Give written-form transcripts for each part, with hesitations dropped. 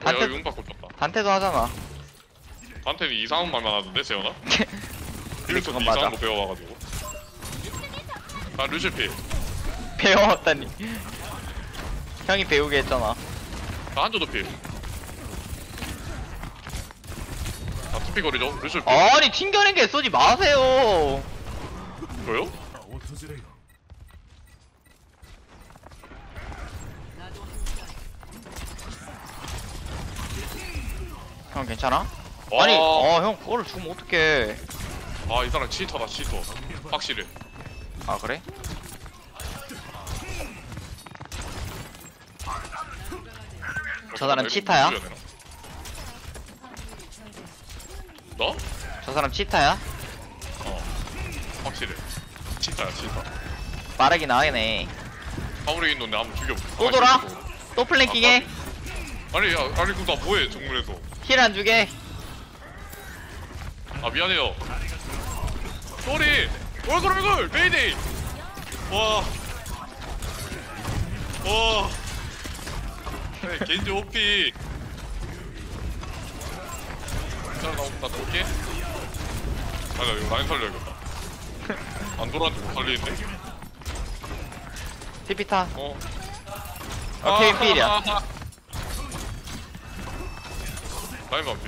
단테 용 받고 떴다. 단테도 하잖아. 단테는 이상한 말만 하던데 재현아? 그래서 그건 이상한 맞아. 거 배워와가지고. 아 루시피. 배워왔다니. 형이 배우게 했잖아. 나 한조도 피. 아 투피 거리죠? 루시피. 아니 튕겨낸게 쏘지 마세요. 저요? 형 괜찮아? 와. 아니 형 그거를 죽으면 어떡해. 아 이 사람 치터다 치터. 확실해. 아 그래? 저 사람 치타야? 너? 저 사람 치타야? 어 확실해. 치타야 치타. 빠르긴 하네. 아무리 있는데 한번 죽여볼게. 또 돌아? 또 플랭킹해? 아니 야 아니 그거 나 뭐해 정문에서. 힐 안 주게? 아 미안해요. 쏘리. 얼굴 베이데이. 와. 와. 네, 겐지 오피. 자 나 돌게. 아나 이거 라인 살려야겠다. 안 돌아왔는데 못 살리는데. TP타. 어. 오케이 필이야. 라인 반피.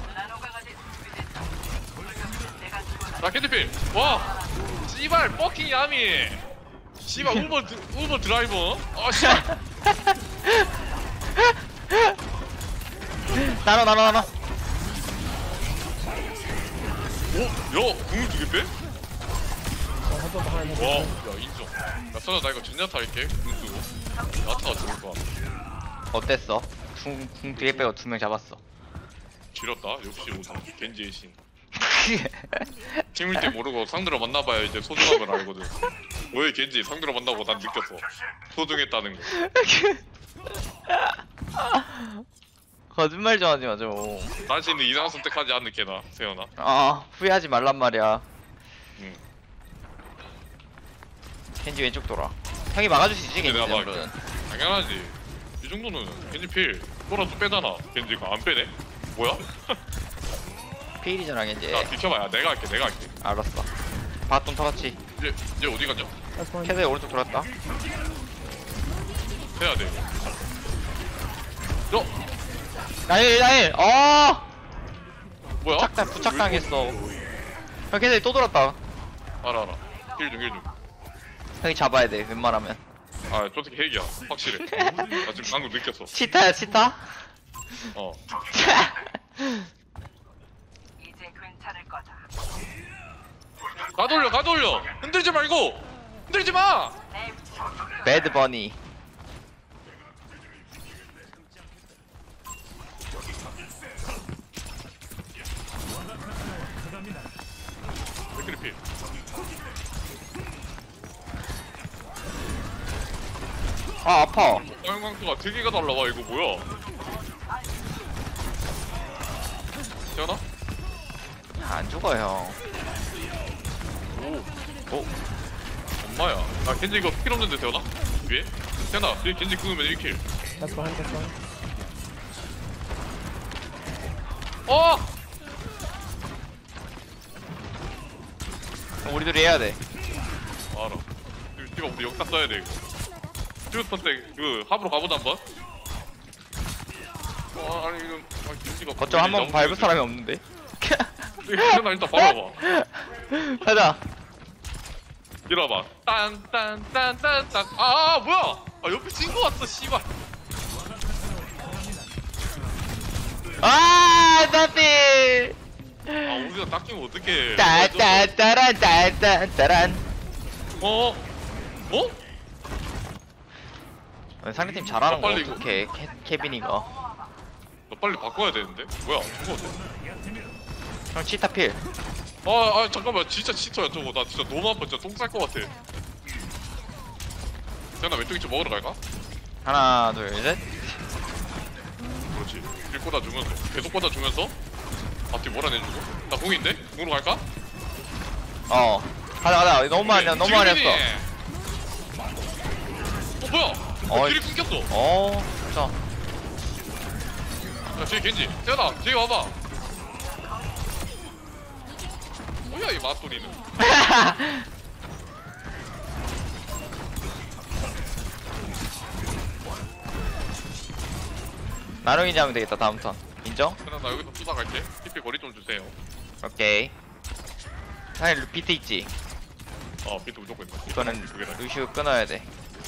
나 캔디필! 와! 씨발 퍼킹 야미! 씨발 우버 드라이버? 아 씨발! 나눠. 오? 야! 궁을 2개 빼? 와! 야 인정. 야 선아 나 이거 전야타 할게. 궁 쓰고. 야타가 좋을 거야. 어땠어? 궁 뒤에 빼고 2명 잡았어. 지렸다. 역시 겐지의 신. 팀일 때 모르고 상대로 만나봐야 이제 소중함을 알거든. 왜 겐지 상대로 만나고 난 느꼈어. 소중했다는 거. 거짓말 좀 하지 마 좀. 당신은 이상한 선택하지 않는 게나 세연아. 아 후회하지 말란 말이야. 응. 겐지 왼쪽 돌아. 형이 막아줄 수 있지 겐지 내가 정도는. 당연하지. 이 정도는 겐지 필. 또라도 빼잖아. 겐지가 안 빼네. 뭐야? 필이잖아 겐지. 자 비켜봐. 야 내가 할게. 알았어. 바톤 터치. 얘 어디 갔냐? 캐드에 오른쪽 돌았다. 해야 돼. 나일. 뭐야? 부착당했어. 형 캐드에 또 돌았다. 알아. 힐 중. 형이 잡아야 돼 웬만하면. 아, 저 새끼 핵이야. 확실해. 나 지금 방금 느꼈어. 치타야 치타? 어. 이제 괜찮을 거다. 가돌려. 흔들지 말고. 흔들지 마. 배드 버니. 백크리필. 아 아파. 화영광수가 되게 가달라와 이거 뭐야? 태연아? 안 죽어 형. 오. 엄마야. 나 겐지 이거 스킬 없는데 태연아? 위에? 태연아, 뒤에 겐지 끊으면 1킬. 어! 우리들이 해야 돼. 알아. 이거 우리 역사 써야 돼 이거. 트루스턴 때그 합으로 가보자 한번. 아니 이거 겐지가 거점 한 번 밟을 사람이 없는데. 태연아 일단 밟아봐. 가자. 이러봐. 딴딴딴딴딴. 아 뭐야? 아 옆에 친구 왔어 씨발. 아 나비. 아 우리가 닦이면 어떡해. 따따따란. 어? 상대팀 잘하는 거 빨리 어떡해 케빈이가. 너 빨리 바꿔야 되는데? 뭐야? 죽었네. 형 치타 필. 아 잠깐만 진짜 치터야 저거. 나 진짜 너무 아파. 진짜 똥 쌀 것 같아. 태연아 왼쪽 이쪽 먹으러 갈까? 하나 둘 셋. 그렇지. 길 꽂아주면서 계속 꽂아주면서 앞뒤 몰아내주고. 나 공인데? 공으로 갈까? 가자. 너무 많이 했어. 뭐야? 어, 길이 끊겼어. 진짜. 야 뒤에 겐지 세연아 뒤에 와봐. 뭐야 이 맛소리는. 나롱이지 하면 되겠다 다음 턴. 인정? 세연아 나 여기서 쏘다 갈게. TP 거리 좀 주세요. 오케이. 사실 비트 있지? 비트 무조건 있어. 이거는 두 개다. 루시우 끊어야 돼.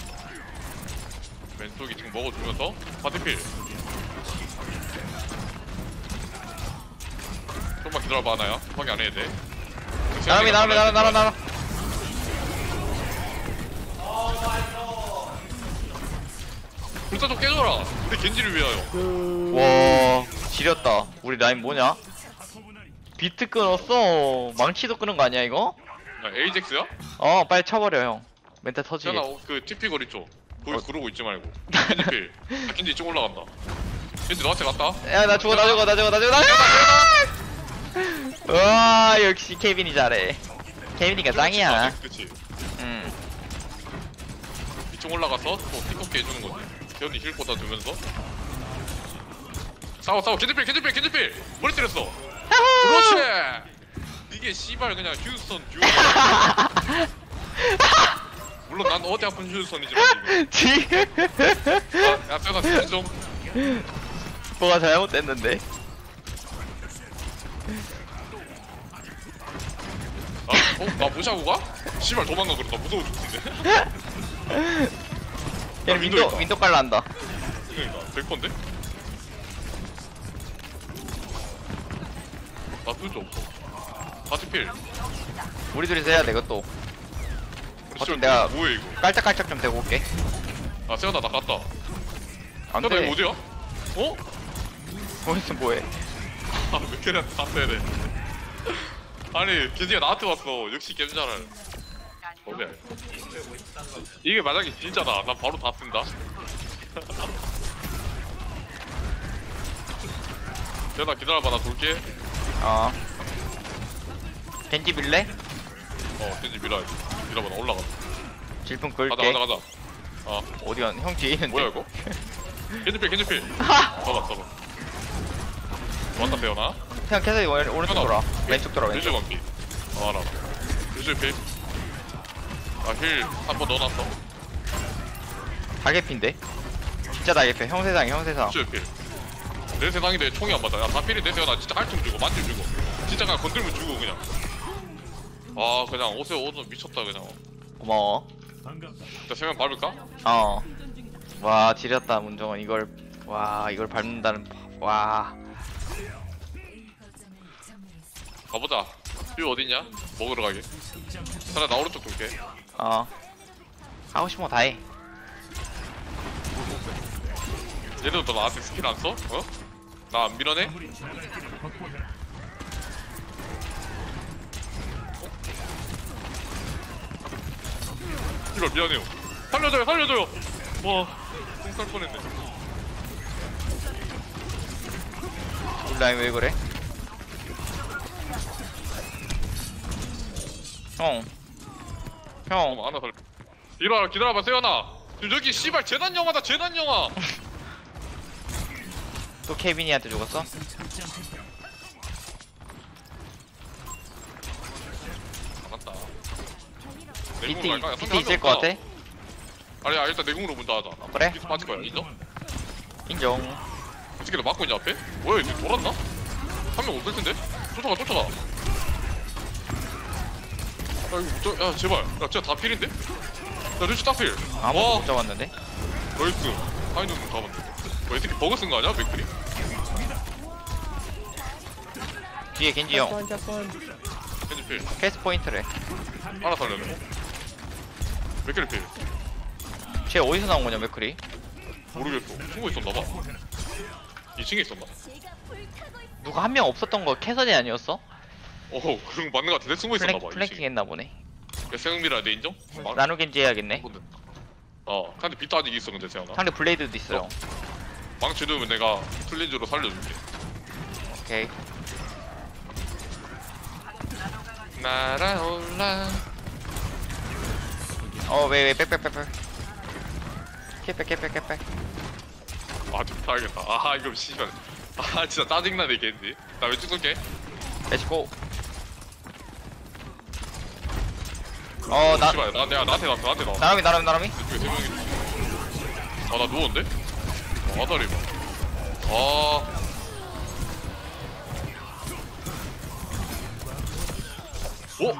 왼쪽이 지금 먹어주면서 파티필. 좀만 기다려봐 나야. 확인 안 해도 돼. 나롱이. 불사 좀 깨줘라. 우리 겐지를 위하여. 와 지렸다. 우리 라인 뭐냐? 비트 끊었어. 망치도 끄는 거 아니야 이거? 야, 에이젝스야? 빨리 쳐버려 형. 멘탈 터지게. 세연아 그 TP 거리 쪽. 거기 그러고 있지 말고. 겐지필. 겐지 이쪽 올라간다. 겐지 너한테 갔다. 야 나 죽어. 와 역시 케빈이 잘해. 케빈이가 짱이야. 그치. 응. 이쪽 올라가서 또 티커게 해주는 거지. 세연이 힐 꽂아주면서. 싸워. 겐지필. 머리 때렸어. 그렇지. 이게 씨발 그냥 휴스턴 듀오. 물론 난 어디 아픈 휴스턴이지만 지금 야 세연아 진정. 뭐가 잘못됐는데? 나 무시하고 가? 씨발 도망가 그러다 무서워 죽는데. 얘 윈도우 있다. 윈도 깔란다. 그러니까 100%인데? 나 뚫지 없어. 바티필. 우리 둘이서 해야 돼 이것도. 우리 어차피 씨발 내가- 뭐해 이거. 깔짝깔짝 좀 대고 올게. 아 세연아 나 갔다. 세연아 안돼. 이거 어디야? 어? 거기서 뭐해? 아 맥케리한테 다 빼야 돼. 아니 겐지가 나한테 왔어. 역시 게임 잘할. 어디야? 이게 만약에 진짜다. 난 바로 다 쓴다. 세연아 기다려봐 나 돌게. 겐지 빌래? 겐지 밀어야지. 밀어봐 나 올라가. 질풍 가자 끌게. 가자. 어디가? 형 뒤에 있는데. 뭐야 이거? 겐지필. 잡아. 왔다 빼어나? 그냥 계속 오른쪽 돌아. 왼쪽 돌아 힐즈 왼쪽. 관계. 알아. 힐즈필. 힐 한 번 넣어놨어. 다개피인데? 진짜 다개피. 형 세상이야 형 세상. 힐즈필. 내 세상인데 총이 안 맞아. 야 다 필이 내 세상 나 진짜 할tum 주고 만점 주고. 진짜 그냥 건들면 주고 그냥. 그냥 옷에 옷은 미쳤다 그냥. 고마워. 진짜 세면 밟을까? 와 지렸다 문정원 이걸. 와 이걸 밟는다는. 와. 가보자. 힐 어딨냐? 먹으러 가게. 차라리 나 오른쪽 돌게. 하고 싶은 거 다 해. 얘들도 나한테 스킬 안 써? 나 안 밀어내? 이걸 미안해요. 살려줘요. 와, 똥살 뻔했네. 우리 라인 왜 그래? 형. 하나 살려. 이리와 기다려봐 세연아. 지금 여기 씨발 재난 영화다 재난 영화. 또 케빈이한테 죽었어? 나갔다. 비트 있을 것 같아? 아니야 일단 내공으로 먼저 하자. 그래? 비트 빠질 거야 인정? 인정. 이 새끼들 막고 있냐 앞에? 뭐야 이제 돌았나? 한 명 없을 텐데? 쫓아가. 야 이거 야 제발. 야 진짜 다 필인데? 야 루시 딱 필. 아무도 못 잡았는데? 나이스. 하이는 잡았네. 이 새끼 버그 쓴 거 아니야 맥크리? 뒤에 겐지 형. 겐지 필. 캐스 포인트래. 하나 살려네. 맥크리 필. 쟤 어디서 나온 거냐 맥크리? 모르겠어. 숨어 있었나봐. 2층에 있었나? 누가 한 명 없었던 거 캐서디 아니었어? 그런 거 맞는 거 같은데? 숨어 있었나봐. 플랭킹 했나 보네. 세영미라 내 인정? 나노 겐지 해야겠네. 근데 빛도 아직 있어 근데 세영아. 상대 블레이드도 있어요. 망치 넣으면 내가 클린즈로 살려줄게. 오케이. 날아올라. 왜 빽빽빽빽. 캐빽. 좀 타야겠다. 이거 씨발. 아 진짜 짜증나네 겐지. 나 왼쪽 쏠게. 렛츠고. 나 씨발 나한테 나와. 나람이. 왼쪽에 세 명이. 아나 누웠는데? 아다리 봐. 아. 오.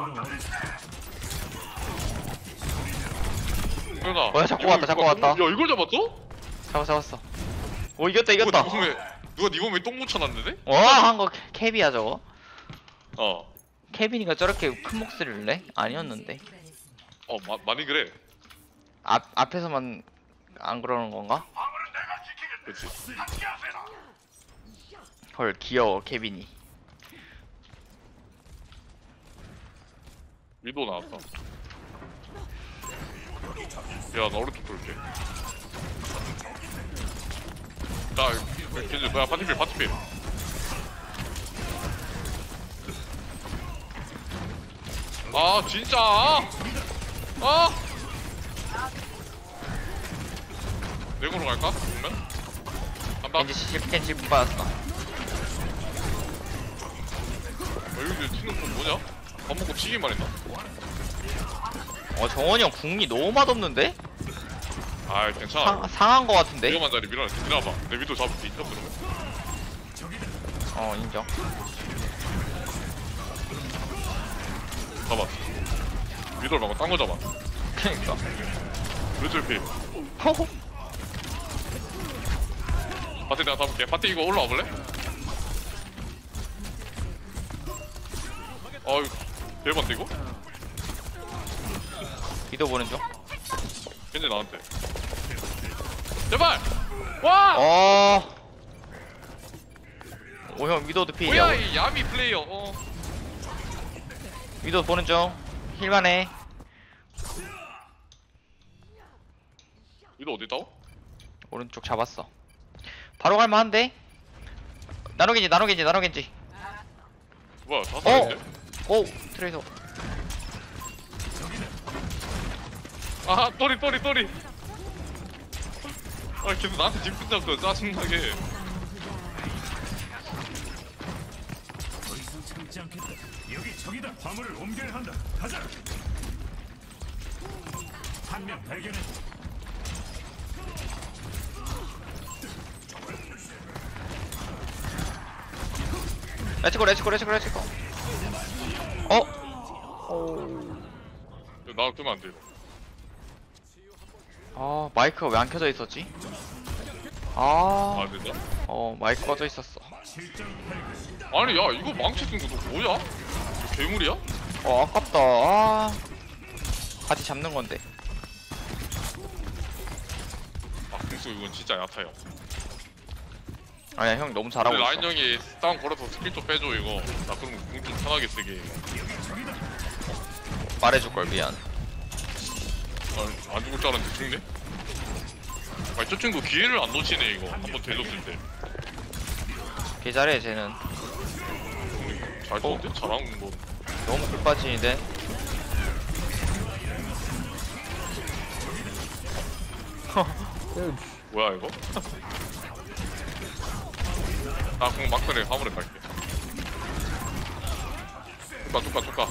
현아. 뭐야, 잡고 왔다. 야 이걸 잡았어? 잡았어. 오, 이겼다. 누가 네 몸에 똥 묻혀놨는데? 와, 한 거 캡이야 저거. 어. 케빈이가 저렇게 큰 목소리를 내? 아니었는데. 많이 그래. 앞에서만 안 그러는 건가? 그렇지. 헐, 귀여워 케빈이. 위도 나왔다. 야, 나 오른쪽 돌게. 나, 겐지, 뭐야, 파티필. 아, 진짜! 아! 내고로 갈까? 그러면? 간다. 겐지 실 받았어. 여기 튀는 건 뭐냐? 밥 먹고 튀기만 했나? 정원이 형 궁이 너무 맛없는데? 아, 괜찮아. 상한 거 같은데? 위험한 자리 밀어놔. 밀어봐. 내 위도 잡을게. 인정 그러면? 인정. 잡아. 위도를 막고 딴 거 잡아. 그니까. 왼쪽 피. 파티 내가 잡을게. 파티 이거 올라와 볼래? 이거 대박인데 이거? 비도 보는 중. 겐지 나한테. 제발! 와! 형 위도도 뭐야 피해야. 이 야미 플레이어. 위도 보는 중. 힐만해. 위도 어디 있다고? 오른쪽 잡았어. 바로 갈만한데? 나노겐지. 뭐야 다 살았는데? 오, 트레이서. 아 또리. 계속 나한테 집중 잡고 짜증나게. 더 이상 참지 않겠다. 여기 적이다. 화물을 옮겨야 한다. 가자. 한 명 발견했다. 렛츠고. 나 끄면 안 돼. 마이크가 왜 안 켜져 있었지? 안 된다? 마이크 꺼져 있었어. 아니 야 이거 망치 쓴 거 너 뭐야? 이거 괴물이야? 아깝다. 같이 잡는 건데. 공수 이건 진짜 얕아요. 아니야, 형 너무 잘하고 근데 있어. 라인 형이 다운 걸어서 스킬 좀 빼줘 이거. 나 그러면 공 좀 편하게 쓰게. 말해줄 걸 미안. 안 죽을 줄 알았는데 죽네? 아니 저 친구 기회를 안 놓치네 이거. 한번 데려줬을 때. 개 잘해 쟤는. 잘 쏘는데? 잘하는 거. 너무 꿀빠진인데. 뭐야 이거? 나 공 막판에 화물에 갈게. tuk가.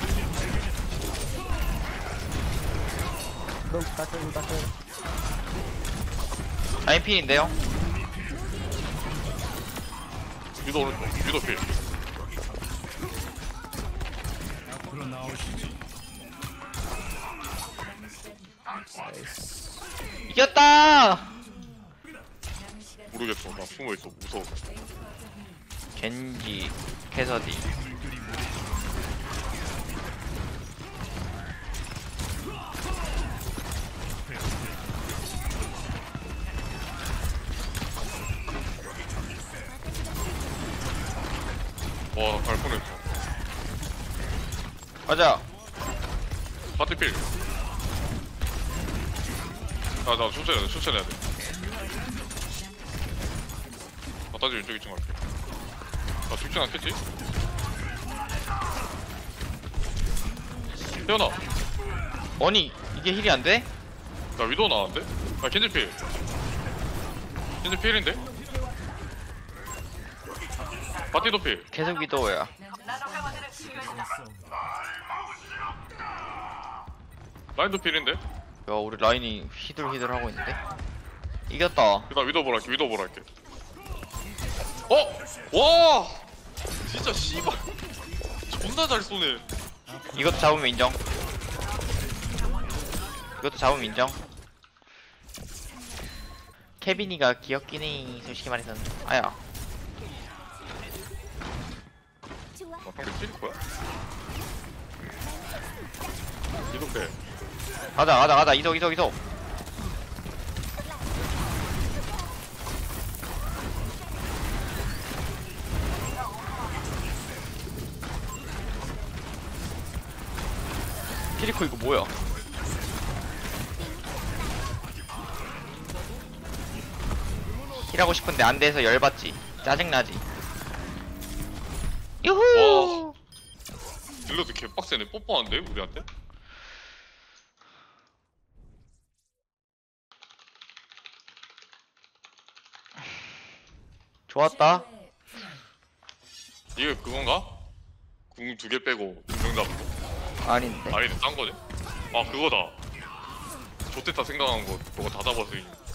라인핀인데요. 위도 오른쪽. 위도 필. 앞으로 나오시지. 이겼다. 모르겠어. 나 숨어있어. 무서워. 겐지, 캐서디. 와, 갈 뻔했어. 가자. 파티필. 나 천천히 해야 돼. 따지 왼쪽 2층 갈게. 나 죽진 않겠지? 태연아, 아니, 이게 힐이 안 돼? 나 위도 나왔는데? 아, 겐지필. 겐지필인데? 바티 도피. 계속 위도우야. 라인 도피인데? 야 우리 라인이 히들히들 하고 있는데. 이겼다. 일단 위도 보라 할게. 위도 보라 할게. 어? 와! 진짜 씨발. 존나 잘 쏘네. 이것도 잡으면 인정. 이것도 잡으면 인정. 케빈이가 귀엽긴 해. 솔직히 말해서는. 아야. 아, 상대 찔릴 거야? 이렇게. 가자. 이속. 키리코 이거 뭐야? 힐하고 싶은데 안 돼서 열받지. 짜증나지. 유후. 딜러도 개빡세네. 뽀뽀한데 우리한테? 좋았다. 이게 그건가? 궁 2개 빼고 두명 잡은 거? 아닌데. 아니 딴 거네? 아 그거다. 좋댔다 생각한 거 그거 다 잡아서 이긴.